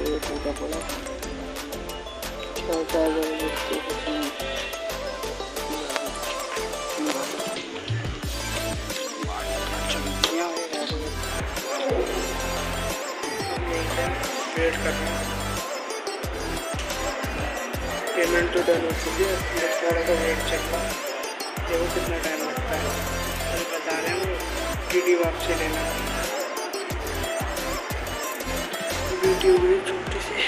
ये टूटा पड़ा चार्जर देखते कुछ नहीं। वेट कर रहे हैं, पेमेंट तो डन हो चुकी है, बस थोड़ा सा वेट चल रहा है। देखो कितना टाइम लगता है। तो बता रहे हैं वो टीडी वापसी लेना वीडियो भी छोटी सी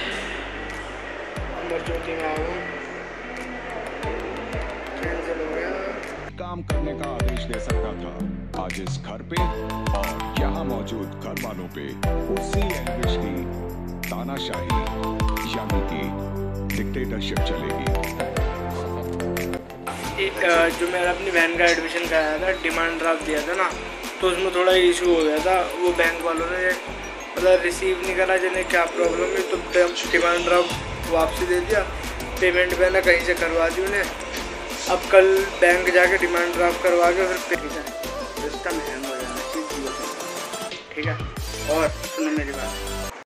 अंदर ज्योति में आऊँ कैंसिल हो गया। काम करने का आदेश दे सकता था, आज इस घर पे और यहाँ मौजूद घर वालों पे उसी एल्विश की तानाशाही यानी कि डिक्टेटरशिप चलेगी। जो मैंने अपनी बहन का एडमिशन कराया था, डिमांड ड्राफ्ट दिया था ना, तो उसमें थोड़ा इशू हो गया था। वो बैंक वालों ने मतलब रिसीव नहीं करा, जिन्हें क्या प्रॉब्लम है, तो डिमांड ड्राफ्ट वापसी दे दिया। पेमेंट मैंने कहीं से करवा दी उन्हें। अब कल बैंक जाके डिमांड ड्राफ्ट करवा के फिर सिस्टम हैंग हो जाना चाहिए, ठीक है। और सुनो मेरी बात,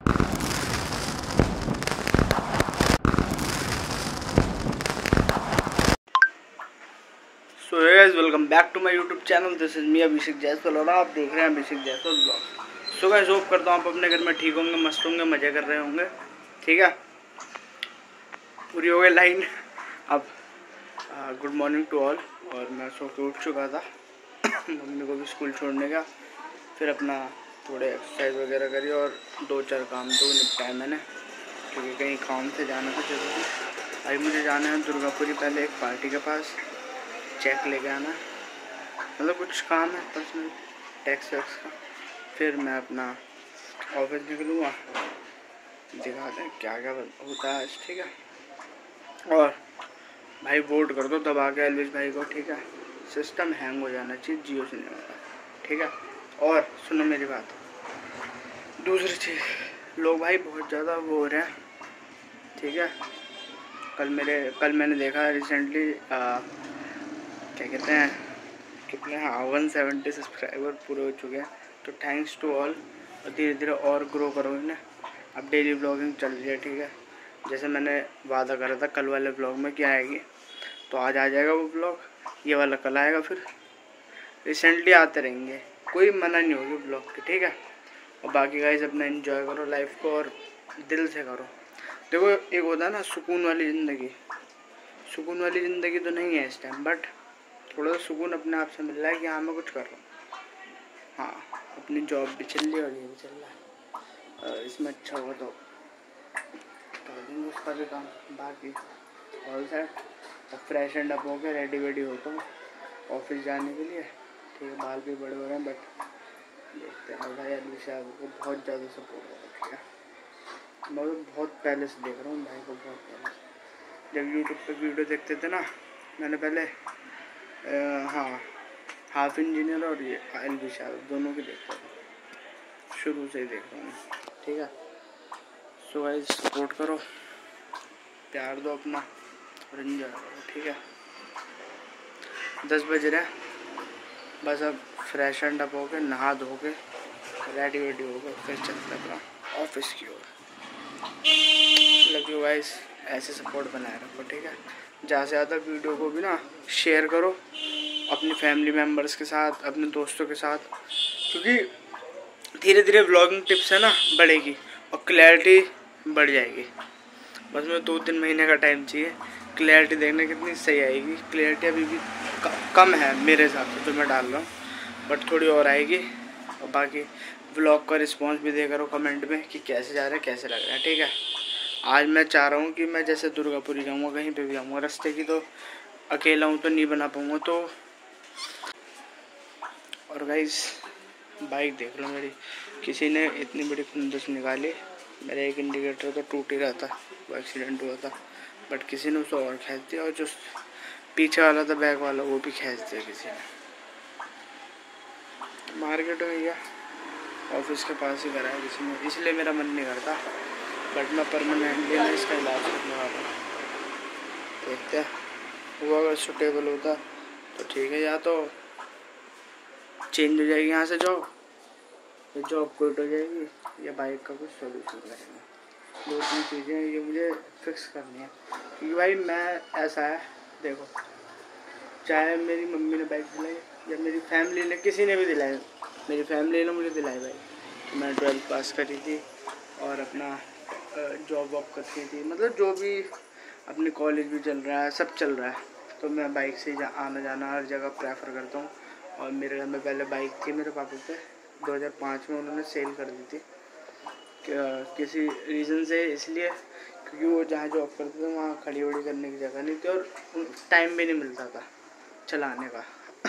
so hey guys, welcome back to my YouTube channel. This is me Abhishek Jaiswal और आप देख रहे हैं Abhishek Jaiswal vlog. So guys, hope करता हूँ आप अपने घर में ठीक होंगे, मस्त होंगे, मज़े कर रहे होंगे, ठीक है। पूरी हो गई लाइन। अब गुड मॉर्निंग टू ऑल। और मैं सो के उठ चुका था मम्मी को भी स्कूल छोड़ने का, फिर अपना थोड़े एक्सरसाइज वगैरह करी और 2-4 काम तो निपटाए मैंने, क्योंकि कहीं काम से जाना था जरूरी। अभी मुझे जाना है दुर्गापुरी, पहले एक पार्टी के पास चेक लेके आना, मतलब कुछ काम है पर्सनल टैक्स वैक्स का। फिर मैं अपना ऑफिस निकलूँगा, दिखाते हैं क्या क्या होता है आज, ठीक है। और भाई वोट कर दो दबा के एल्विश भाई को, ठीक है। सिस्टम हैंग हो जाना चाहिए जियो सिनेमा का, ठीक है। और सुनो मेरी बात, दूसरी चीज़, लोग भाई बहुत ज़्यादा वो हो रहे हैं, ठीक है। कल मैंने देखा रिसेंटली क्या कहते हैं, कितने 170 सब्सक्राइबर पूरे हो चुके हैं, तो थैंक्स टू ऑल। और धीरे धीरे और ग्रो करो इन्हें। अब डेली ब्लॉगिंग चल रही है, ठीक है। जैसे मैंने वादा करा था कल वाले ब्लॉग में क्या आएगी, तो आज आ जाएगा वो ब्लॉग, ये वाला कल आएगा, फिर रिसेंटली आते रहेंगे, कोई मना नहीं होगी ब्लॉग की, ठीक है। और बाकी गाइस अपना एंजॉय करो लाइफ को और दिल से करो। देखो एक होता है ना सुकून वाली ज़िंदगी, सुकून वाली ज़िंदगी तो नहीं है इस टाइम, बट थोड़ा सा सुकून अपने आप से मिल रहा है कि हाँ मैं कुछ कर रहा हूँ। हाँ, अपनी जॉब भी चल रही है और ये भी चल रहा है, इसमें अच्छा होगा तो कर देंगे उसका भी काम। बाकी ऑल सेट, अब फ्रेश एंड अप हो के रेडी वेडी होता हूँ ऑफिस जाने के लिए, ठीक है। बाल भी बड़े हो रहे हैं, बट देखते हैं भाई एल्विश को बहुत ज़्यादा सपोर्ट हो रहा है। मैं तो बहुत पहले से देख रहा हूँ भाई को, बहुत पहले से। जब यूट्यूब पे वीडियो देखते थे ना, मैंने पहले हाँ हाफ इंजीनियर और ये एल्विश दोनों की देखता था, शुरू से ही देख रहा हूँ, ठीक है। सो गाइस सपोर्ट करो, प्यार दो अपना और एंजॉय करो, ठीक है। 10 बज रहे हैं, बस अब फ्रेश एंड अप हो के नहा धो के रेडी वेडी हो गए, फिर चलते अपना ऑफिस की ओर। लव यू गाइस, ऐसे सपोर्ट बनाए रखो, ठीक है। ज़्यादा से ज़्यादा वीडियो को भी ना शेयर करो अपनी फैमिली मेम्बर्स के साथ, अपने दोस्तों के साथ, क्योंकि धीरे धीरे व्लॉगिंग टिप्स है ना बढ़ेगी और क्लैरिटी बढ़ जाएगी। बस मैं 2-3 महीने का टाइम चाहिए, क्लैरिटी देखने कितनी सही आएगी। क्लैरिटी अभी भी कम है मेरे हिसाब से जो मैं डाल रहा हूँ, बट थोड़ी और आएगी। और बाकी व्लॉग का रिस्पांस भी दे करो कमेंट में कि कैसे जा रहा है, कैसे लग रहा है, ठीक है। आज मैं चाह रहा हूँ कि मैं जैसे दुर्गापुरी जाऊँगा, कहीं पे भी जाऊँगा, रास्ते की तो अकेला हूँ तो नहीं बना पाऊँगा, तो और गाइस बाइक देख लो मेरी, किसी ने इतनी बड़ी खुंदस निकाली। मेरा एक इंडिकेटर तो टूट ही रहा था, वो एक्सीडेंट हुआ था, बट किसी ने उसे और खींच दिया, और जो पीछे वाला था बैक वाला वो भी खींच दिया किसी ने। मार्केट में गया, ऑफिस के पास ही करा है किसी ने, इसलिए मेरा मन नहीं करता, बट मैं परमानेंटली ना इसका इलाज करने वाला हूँ। देखते हैं वो अगर सुटेबल होता तो ठीक है, या तो चेंज हो जाएगी यहाँ से जॉब, या जॉब क्विट हो जाएगी, या बाइक का कुछ सोल्यूशन करेंगे। 2-3 चीज़ें ये मुझे फिक्स करनी है, क्योंकि भाई मैं ऐसा है, देखो चाहे मेरी मम्मी ने बाइक दिलाई या मेरी फैमिली ने, किसी ने भी दिलाई, मेरी फैमिली ने मुझे दिलाई बाइक, तो मैं 12th पास करी थी और अपना जॉब वॉब करती थी, मतलब जो भी अपनी कॉलेज भी चल रहा है, सब चल रहा है, तो मैं बाइक से आना जाना हर जगह प्रेफर करता हूँ। और मेरे घर में पहले बाइक थी मेरे पापा पे, 2005 में उन्होंने सेल कर दी थी किसी रीज़न से, इसलिए क्योंकि वो जहाँ जॉब करते थे वहाँ खड़ी उड़ी करने की जगह नहीं थी और टाइम भी नहीं मिलता था चलाने का।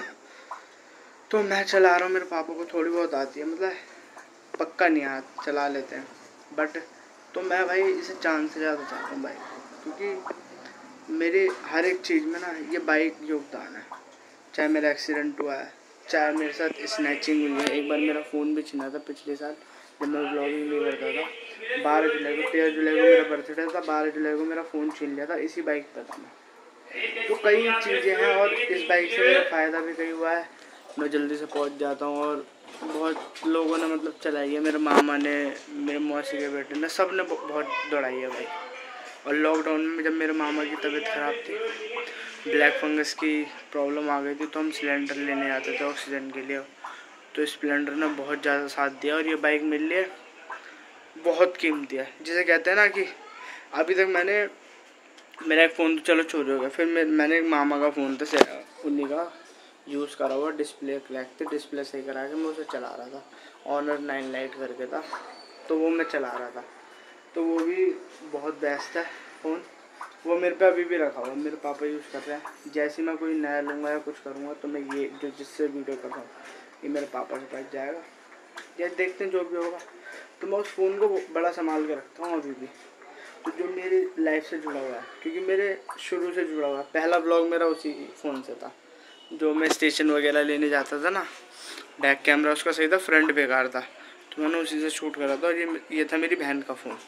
तो मैं चला रहा हूँ, मेरे पापा को थोड़ी बहुत आती है, मतलब पक्का नहीं आता, चला लेते हैं, बट तो मैं भाई इसे जान से ज़्यादा चाहता हूँ बाइक को, क्योंकि मेरे हर एक चीज़ में ना ये बाइक योगदान है। चाहे मेरा एक्सीडेंट हुआ है, चाहे मेरे साथ स्नैचिंग हुई है, एक बार मेरा फ़ोन भी छीना था पिछले साल जब मैं ब्लॉगिंग नहीं करता था। 13 जुलाई को मेरा बर्थडे था, 12 जुलाई को मेरा फ़ोन छीन लिया था, इसी बाइक पर था मैं। तो कई चीज़ें हैं और इस बाइक से मेरा फ़ायदा भी कई हुआ है, मैं जल्दी से पहुंच जाता हूं और बहुत लोगों ने मतलब चलाई है, मेरे मामा ने, मेरे मौसी के बेटे ने, सब ने बहुत दौड़ाई है बाइक। और लॉकडाउन में जब मेरे मामा की तबीयत ख़राब थी, ब्लैक फंगस की प्रॉब्लम आ गई थी, तो हम सिलेंडर लेने आते थे ऑक्सीजन के लिए, तो स्प्लेंडर ने बहुत ज़्यादा साथ दिया और ये बाइक मेरे लिए बहुत कीमती है। जिसे कहते हैं ना कि अभी तक मेरा एक फ़ोन तो चलो चोरी हो गया, फिर मैंने एक मामा का फ़ोन था, उन्हीं का यूज़ करा हुआ, डिस्प्ले क्रैक थी, डिस्प्ले सही करा के मैं उसे चला रहा था, ऑनर 9 लाइट करके था, तो वो मैं चला रहा था, तो वो भी बहुत बेस्ट है फ़ोन, वो मेरे पे अभी भी रखा हुआ, मेरे पापा यूज़ कर रहे हैं। जैसे मैं कोई नया लूँगा या कुछ करूँगा तो मैं ये जो जिससे वीडियो कर रहा हूँ ये मेरे पापा के पास जाएगा, या देखते हैं जो भी होगा। तो मैं उस फ़ोन को बड़ा संभाल के रखता हूँ अभी भी, तो जो मेरी लाइफ से जुड़ा हुआ है, क्योंकि मेरे शुरू से जुड़ा हुआ है। पहला ब्लॉग मेरा उसी फ़ोन से था, जो मैं स्टेशन वगैरह लेने जाता था ना, बैक कैमरा उसका सही था, फ्रंट बेकार था, तो मैंने उसी से शूट करा था। और ये था मेरी बहन का फ़ोन,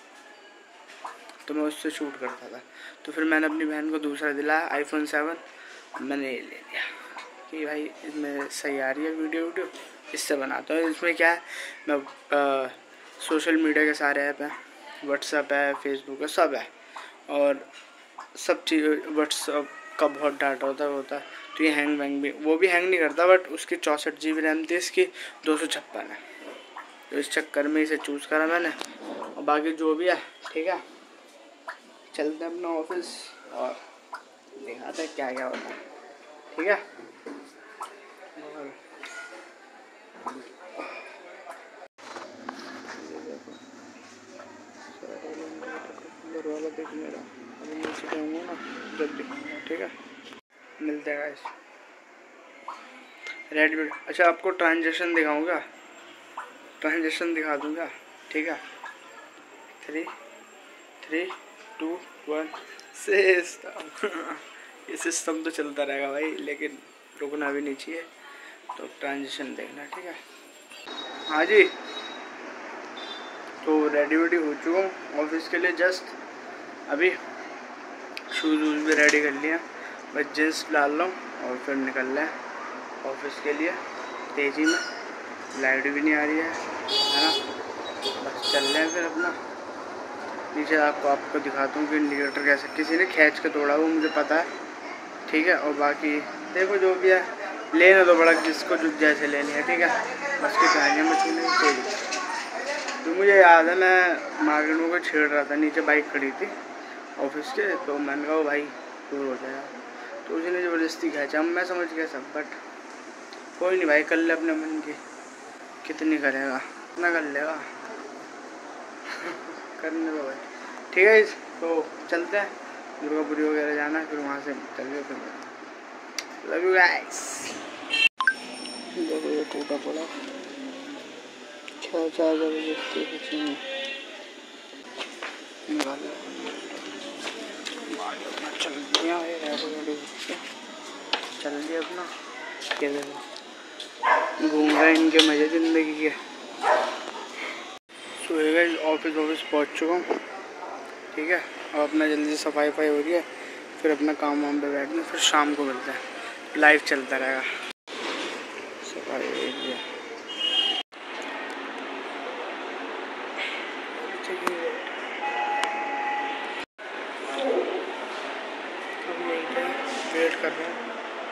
तो मैं उससे शूट करता था। तो फिर मैंने अपनी बहन को दूसरा दिलाया iPhone 7, मैंने ये ले लिया कि भाई इसमें सही आ रही है वीडियो, इससे बनाता हूँ। इसमें क्या है, मैं सोशल मीडिया के सारे ऐप हैं, व्हाट्सअप है, फेसबुक है, सब है, और सब चीज़ व्हाट्सअप का बहुत डाटा होता है, तो ये हैंग वैंग भी, वो भी हैंग नहीं करता, बट उसकी 64 GB रैम थी, इसकी 256 है, तो इस चक्कर में इसे चूज़ करा मैंने। और बाकी जो भी है ठीक है, चलते हैं अपना ऑफिस और दिखाते हैं क्या क्या होता है, ठीक है। और वाला देख मेरा, अभी नीचे जाऊँगा ना जब दिखाऊँगा, ठीक है, मिलते हैं गाइस। रेड, अच्छा आपको ट्रांजेक्शन दिखाऊँगा, ट्रांजेक्शन दिखा दूँगा, ठीक है। 3, 2, 1 सिस्टम ये सिस्टम तो चलता रहेगा भाई, लेकिन रुकना भी नहीं चाहिए, तो ट्रांजिशन देखना, ठीक है। हाँ जी, तो रेडी वेडी हो चुका हूँ ऑफिस के लिए, जस्ट अभी शूज़ वूज़ भी रेडी कर लिया, बस जींस डाल रहा हूँ और फिर निकल रहे हैं ऑफिस के लिए तेज़ी में। लाइट भी नहीं आ रही है ना, बस चल रहे हैं फिर अपना। नीचे आपको दिखाता हूँ कि इंडिकेटर कैसे किसी ने खींच के तोड़ा, वो मुझे पता है, ठीक है। और बाकी देखो जो भी है लेना तो बड़ा, जिसको जो जैसे लेनी है, ठीक है, बस की गाड़ियाँ में छूने की कोई दिक्कत। तो मुझे याद है मैं मार्केट में को छेड़ रहा था, नीचे बाइक खड़ी थी ऑफिस के, तो मैंने कहा भाई दूर हो जाएगा, तो उसी ने ज़बरदस्ती खींचा, मैं समझ गया सब, बट कोई नहीं भाई, कर ले अपने मन की, कितनी करेगा, इतना कर लेगा करने दो भाई, ठीक है। तो चलते हैं, दुर्गापुरी वगैरह जाना है, फिर वहाँ से चलिए, फिर लव यू गाइस। देखो ये टूटा पड़ा, चार जबरदस्ती कुछ नहीं चल दिया, चल दिया अपना, क्या देखो घूम रहे इनके मज़े ज़िंदगी के। सुबह ऑफिस पहुँच चुका हूँ, ठीक है, और अपना जल्दी से सफाई हो रही है, फिर अपना काम वाम पे बैठना, फिर शाम को मिलता है, लाइव चलता रहेगा। सफाई हो रही है, कर रहा हूँ।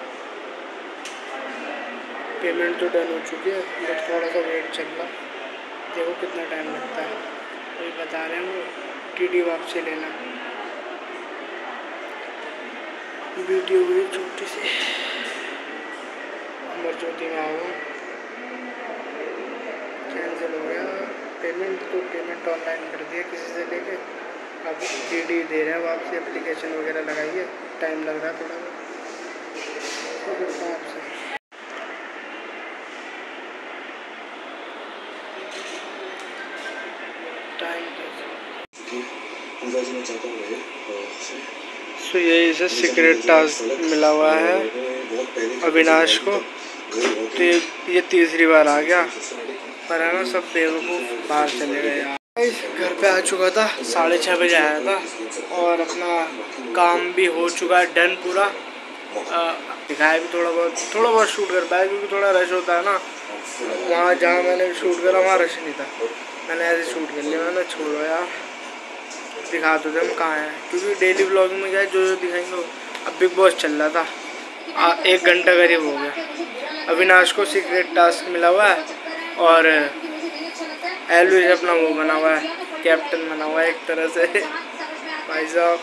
पेमेंट तो डन हो चुकी है, बट थोड़ा सा वेट चल रहा। देखो कितना टाइम लगता है। वही बता रहे हैं वो टीडी वापसी लेना। वीडियो हुई छोटी सी, अमरज्योति में आऊँ, कैंसिल हो गया पेमेंट। तो पेमेंट ऑनलाइन कर दिया किसी से लेके, अब टीडी दे रहे हैं वापसी। एप्लीकेशन वगैरह लगाई है, टाइम लग रहा है थोड़ा बहुत। तो करता हूँ आपसे। सो ये इसे सीक्रेट टास्क मिला हुआ है अविनाश को। तो ये तीसरी बार आ गया, पर है ना सब बेवकूफ़ बाहर चले गए यार। घर पे आ चुका था, 6:30 बजे आया था और अपना काम भी हो चुका है डन पूरा। दिखाया भी थोड़ा बहुत शूट कर पाया, क्योंकि थोड़ा रश होता है ना। वहाँ जहाँ मैंने शूट करा वहाँ रश नहीं था, मैंने ऐसे शूट कर लिया। मैंने छोड़ो यार, दिखा तो हम कहाँ हैं, क्योंकि डेली व्लॉग में क्या है जो दिखाएंगे। अब बिग बॉस चल रहा था, 1 घंटा करीब हो गया। अविनाश को सीक्रेट टास्क मिला हुआ है और एलविश अपना वो बना हुआ है, कैप्टन बना हुआ है एक तरह से। भाई साहब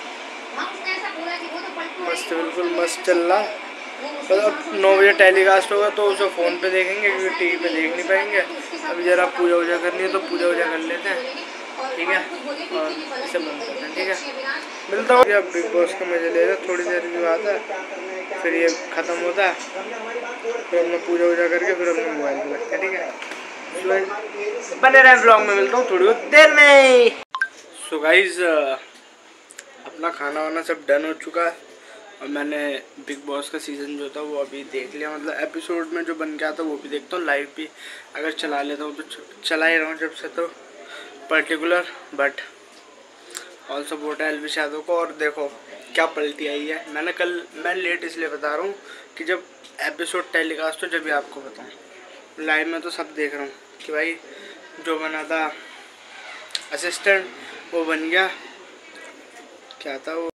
मस्त, बिल्कुल मस्त चल रहा। पर अब 9 बजे टेलीकास्ट होगा तो उसे फ़ोन पे देखेंगे, क्योंकि टीवी पे देख नहीं पाएंगे। अभी ज़रा पूजा वूजा करनी है तो पूजा वूजा कर लेते हैं, ठीक है, और इसे बंद करते हैं, ठीक है। मिलता हूँ। अब बिग बॉस का मज़े ले रहे, थोड़ी देर की बात है, फिर ये ख़त्म होता है, फिर अपना पूजा वूजा करके फिर अपने मोबाइल पर लगते हैं, ठीक है। बने रहे ब्लॉग में, मिलता हूँ थोड़ी देर में। सो गाइज अपना खाना वाना सब डन हो चुका है और मैंने बिग बॉस का सीज़न जो था वो अभी देख लिया। मतलब एपिसोड में जो बन गया था वो भी देखता हूँ, लाइव भी अगर चला लेता हूँ तो चला ही रहा हूँ जब से तो पर्टिकुलर। बट ऑल सपोर्ट है एलविश यादव को। और देखो क्या पलटी आई है। मैं लेट इसलिए बता रहा हूँ कि जब एपिसोड टेलीकास्ट हो जब भी आपको बताऊँ। लाइव में तो सब देख रहा हूँ कि भाई जो बना था असिस्टेंट वो बन गया, क्या था वो,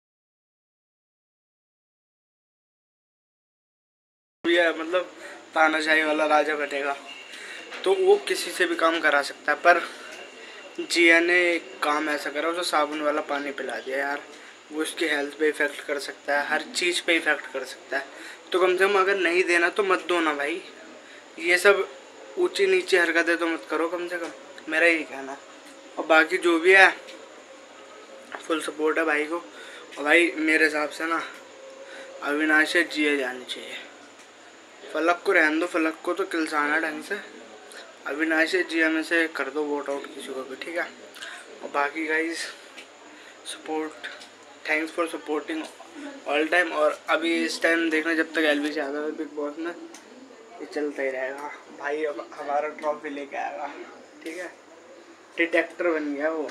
मतलब तानाशाही वाला राजा बनेगा। तो वो किसी से भी काम करा सकता है, पर जिया ने काम ऐसा करा, उसे साबुन वाला पानी पिला दिया यार। वो उसकी हेल्थ पे इफ़ेक्ट कर सकता है, हर चीज़ पे इफ़ेक्ट कर सकता है। तो कम से कम अगर नहीं देना तो मत दो ना भाई। ये सब ऊंची नीची हरकतें तो मत करो कम से कम, मेरा यही कहना। और बाकी जो भी है फुल सपोर्ट है भाई को। और भाई मेरे हिसाब से ना अविनाश से जिया जानी चाहिए। फलक को रहने दो, फलक को तो किलसाना ढंग से। अविनाश से जिया में से कर दो वोट आउट किसी को भी, ठीक है। और बाकी guys support, thanks for supporting all time. और अभी इस टाइम देखना जब तक एलविश यादव है बिग बॉस में, ये चलता ही रहेगा भाई। अब हमारा ट्रॉफी लेके आएगा, ठीक है। डिटेक्टर बन गया वो,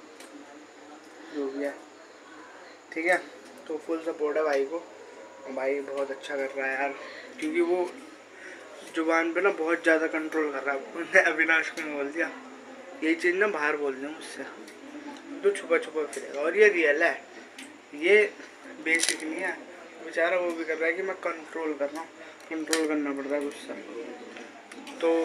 जो भी है, ठीक है। तो फुल सपोर्ट है भाई को। भाई बहुत अच्छा कर रहा है यार, क्योंकि वो जुबान पे ना बहुत ज़्यादा कंट्रोल कर रहा है। उसने अविनाश को बोल दिया यही चीज़ ना बाहर बोल दें मुझसे तो छुपा छुपा फिरेगा। और ये रियल है, ये बेसिक नहीं है। बेचारा वो भी कर रहा है कि मैं कंट्रोल कर रहा हूँ, कंट्रोल करना पड़ता है गुस्सा। तो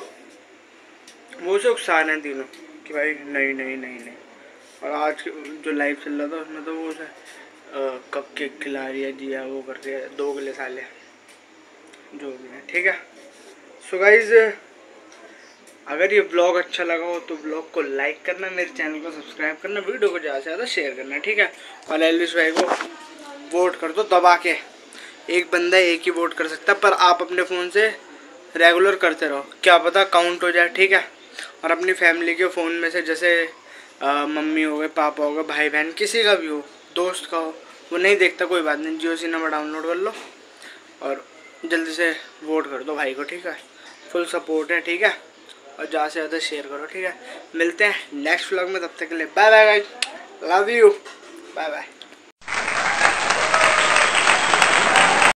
वो से उकसाने हैं तीनों कि भाई नहीं नहीं नहीं नहीं। और आज जो लाइव चल रहा था उसमें तो वो कप केक खिला रही है जिया, वो कर रही है 2 गिले साले, जो भी है, ठीक है। सो गाइज अगर ये ब्लॉग अच्छा लगा हो तो ब्लॉग को लाइक करना, मेरे चैनल को सब्सक्राइब करना, वीडियो को ज़्यादा से ज़्यादा शेयर करना, ठीक है। और एलविश भाई को वोट कर दो दबा के। एक बंदा एक ही वोट कर सकता है, पर आप अपने फ़ोन से रेगुलर करते रहो, क्या पता काउंट हो जाए, ठीक है। और अपनी फैमिली के फ़ोन में से जैसे मम्मी हो गए, पापा हो गए, भाई बहन, किसी का भी हो, दोस्त का हो, वो नहीं देखता कोई बात नहीं, जियो सिनेमा डाउनलोड कर लो और जल्दी से वोट कर दो भाई को, ठीक है। फुल सपोर्ट है, ठीक है। और ज़्यादा से ज़्यादा शेयर करो, ठीक है। मिलते हैं नेक्स्ट व्लॉग में, तब तक के लिए bye bye guys, love you, bye bye.